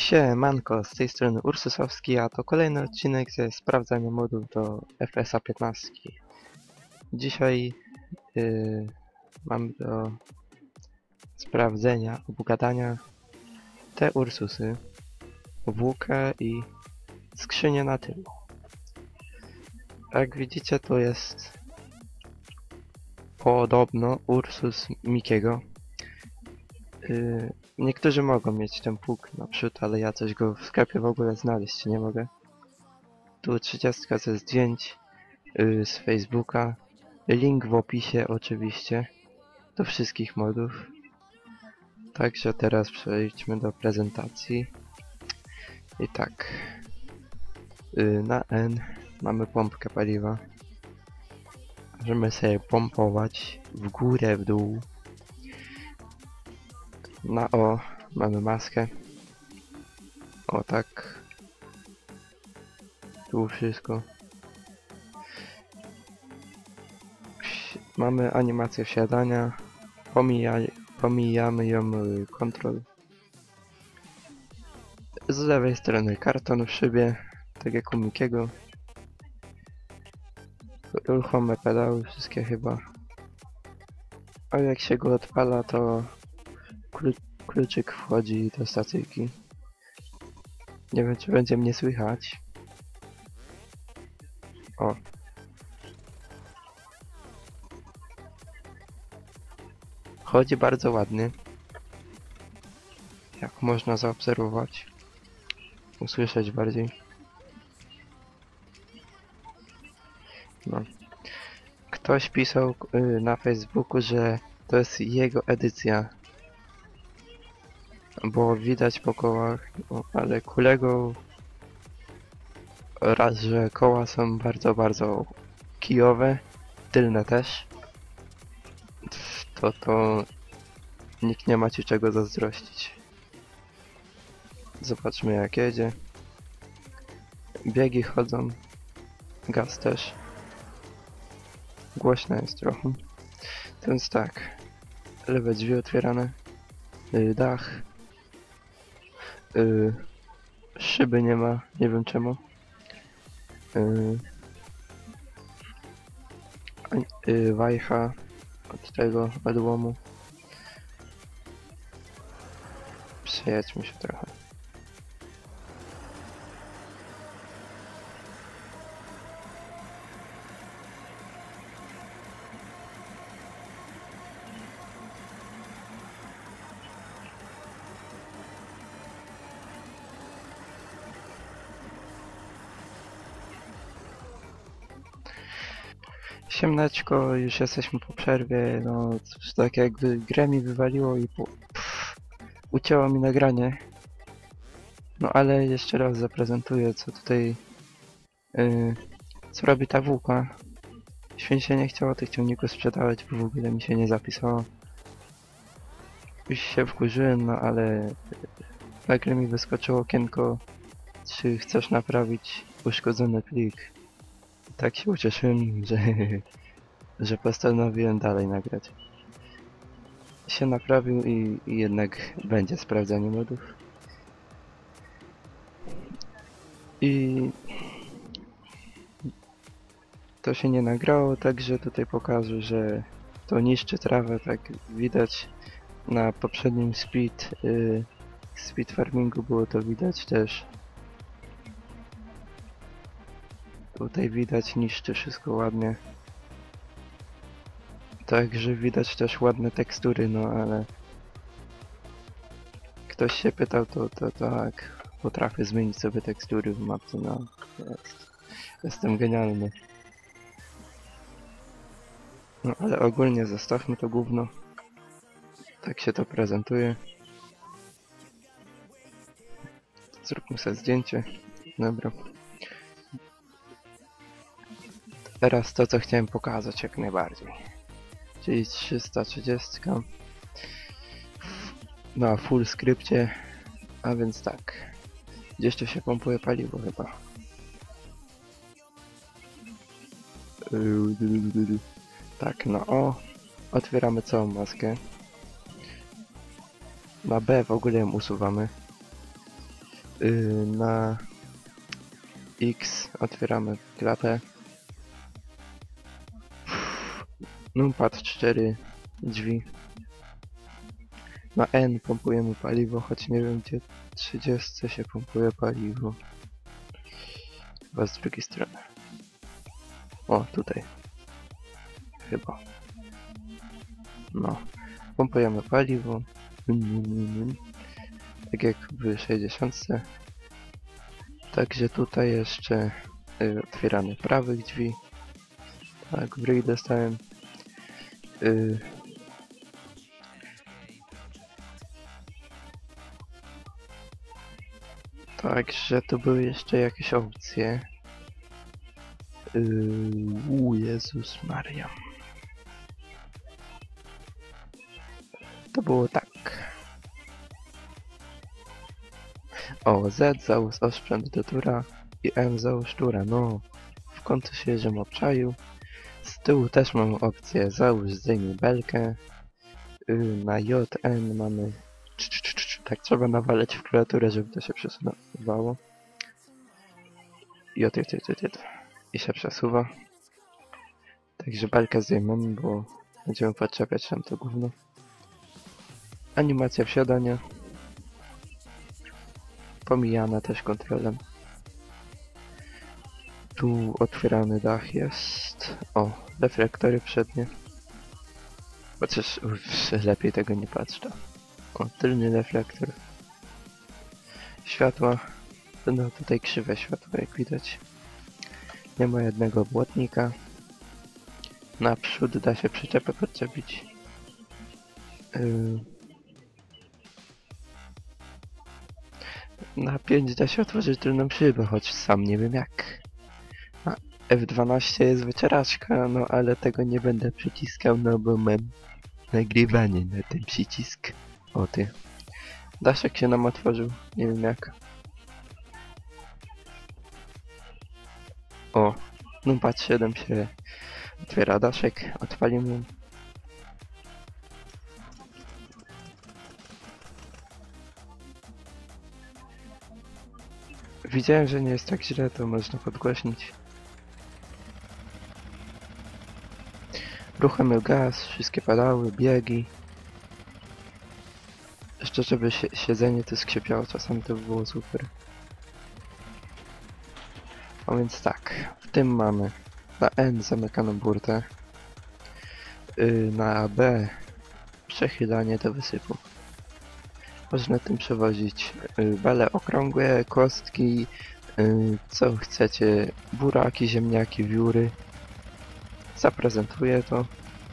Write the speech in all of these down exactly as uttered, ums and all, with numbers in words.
Siemanko, z tej strony Ursusowski, a to kolejny odcinek ze sprawdzania modów do F S A piętnaście. Dzisiaj yy, mam do sprawdzenia, obgadania te Ursusy, włókę i skrzynię na tył. Jak widzicie, to jest podobno Ursus Mikiego. Yy, niektórzy mogą mieć ten pług naprzód, ale ja coś go w sklepie w ogóle znaleźć nie mogę. Tu trzydziestka ze zdjęć yy, z Facebooka. Link w opisie oczywiście do wszystkich modów. Także teraz przejdźmy do prezentacji. I tak. Yy, na N mamy pompkę paliwa. Możemy sobie pompować w górę, w dół. Na O mamy maskę. O tak. Tu wszystko. Mamy animację wsiadania. Pomija, pomijamy ją y, kontrol. Z lewej strony karton w szybie, tak jak u Mikiego. Ruchome pedały, wszystkie chyba. A jak się go odpala, to Klu kluczyk wchodzi do stacyjki. Nie wiem, czy będzie mnie słychać. O. Chodzi bardzo ładnie. Jak można zaobserwować. Usłyszeć bardziej. No. Ktoś pisał y, na Facebooku, że to jest jego edycja. Bo widać po kołach, no, ale kulego raz, że koła są bardzo, bardzo kijowe, tylne też, to to nikt nie ma ci czego zazdrościć. Zobaczmy, jak jedzie. Biegi chodzą, gaz też. Głośno jest trochę. Więc tak, lewe drzwi otwierane, yy, dach. Yy, szyby nie ma, nie wiem czemu. Yy, yy, wajcha od tego odłomu. Przejedźmy się trochę. Siemneczko, już jesteśmy po przerwie, no tak jakby grę mi wywaliło i po, pff, ucięło mi nagranie. No ale jeszcze raz zaprezentuję, co tutaj, yy, co robi ta włóka. Święcie się nie chciało tych ciągników sprzedawać, bo w ogóle mi się nie zapisało. Już się wkurzyłem, no ale nagle mi wyskoczyło okienko, czy chcesz naprawić uszkodzony plik. Tak się ucieszyłem, że, że postanowiłem dalej nagrać. Się naprawił i, i jednak będzie sprawdzanie modów. I to się nie nagrało, także tutaj pokażę, że to niszczy trawę, tak widać na poprzednim speed, yy, speed farmingu było to widać też. Tutaj widać, niszczy wszystko ładnie. Także widać też ładne tekstury, no ale ktoś się pytał, to, to tak, potrafię zmienić sobie tekstury w mapce, no jest. Jestem genialny. No ale ogólnie zostawmy to gówno. Tak się to prezentuje. Zróbmy sobie zdjęcie. Dobra. Teraz to, co chciałem pokazać jak najbardziej. Czyli trzysta trzydzieści. Na full skrypcie. A więc tak. Gdzieś tu się pompuje paliwo chyba. Tak, no o. Otwieramy całą maskę. Na B w ogóle ją usuwamy. Yy, na X otwieramy klapę. Numpad cztery drzwi. Na N pompujemy paliwo, choć nie wiem gdzie trzydzieści się pompuje paliwo. Chyba z drugiej strony. O, tutaj. Chyba. No. Pompujemy paliwo. Tak jak w sześćdziesiątce. Także tutaj jeszcze y, otwieramy prawych drzwi. Tak, w ryj dostałem. Y, Także tu były jeszcze jakieś opcje. Yy, Jezus Maria. To było tak. O, Z załóż osprzęt do tura i M załóż tura. No, w końcu się żem obczaił. Z tyłu też mam opcję załóż zdejmij belkę. Yy, na J, N mamy... Tak trzeba nawalać w klawiaturę, żeby to się przesuwało. J, J, J, J, J. I się przesuwa. Także belkę zdejmiemy, bo będziemy podczepiać tam to gówno. Animacja wsiadania. Pomijana też kontrolem. Tu otwierany dach jest. O, reflektory przednie. Chociaż uff, lepiej tego nie patrzę. O, tylny reflektor. Światła. No tutaj krzywe światła, jak widać. Nie ma jednego błotnika. Naprzód da się przyczepę podczepić. Yy. Na pięć da się otworzyć tylną szybę, choć sam nie wiem jak. A F dwanaście jest wycieraczka, no ale tego nie będę przyciskał, no bo mam nagrywanie na ten przycisk. O ty. Daszek się nam otworzył, nie wiem jak. O, numpad siedem się otwiera daszek, odpalimy. Widziałem, że nie jest tak źle, to można podgłośnić. Ruchamy gaz, wszystkie pedały, biegi. Jeszcze żeby się, siedzenie to skrzypiało, czasami to by było super. A więc tak, w tym mamy na N zamykaną burtę, yy, na B przechylanie do wysypu. Można tym przewozić yy, bale okrągłe, kostki, yy, co chcecie, buraki, ziemniaki, wióry. Zaprezentuję to.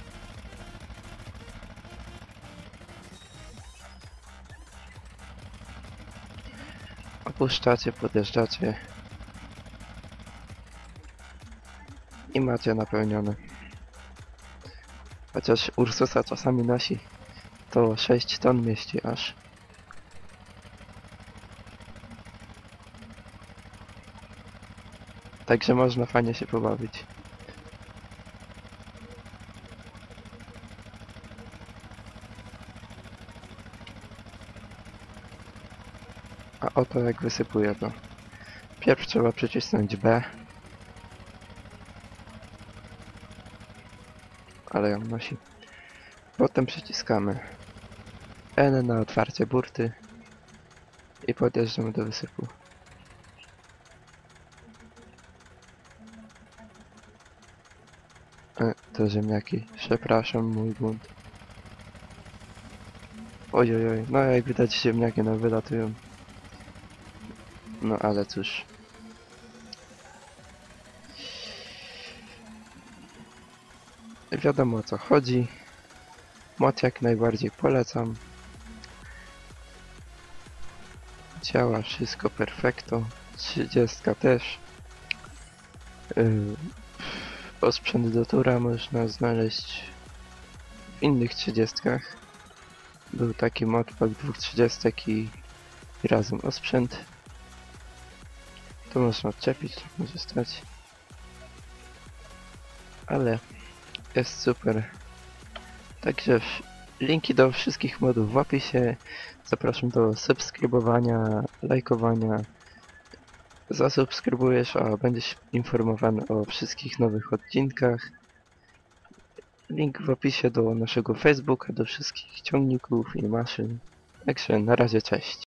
Opuszczacie, podjeżdżacie i macie napełnione. Chociaż Ursusa czasami nosi, to sześć ton mieści aż. Także można fajnie się pobawić. A oto jak wysypuję to. Pierw trzeba przycisnąć B. Ale ją nosi. Potem przyciskamy N na otwarcie burty i podjeżdżamy do wysypu. E, to ziemniaki. Przepraszam, mój błąd. Ojojoj, no jak widać ziemniaki nam wylatują. No ale cóż. Wiadomo o co chodzi. Mod jak najbardziej polecam. Działa wszystko perfekto. trzydziestka też. Yy, osprzęt do tura można znaleźć w innych trzydziestkach. Był taki modpack dwóch trzydziestek i, i razem osprzęt. To można odczepić, tak może stać. Ale jest super. Także Linki do wszystkich modów w opisie. Zapraszam do subskrybowania, lajkowania. Zasubskrybujesz, a będziesz informowany o wszystkich nowych odcinkach. Link w opisie do naszego Facebooka, do wszystkich ciągników i maszyn. Także na razie, cześć.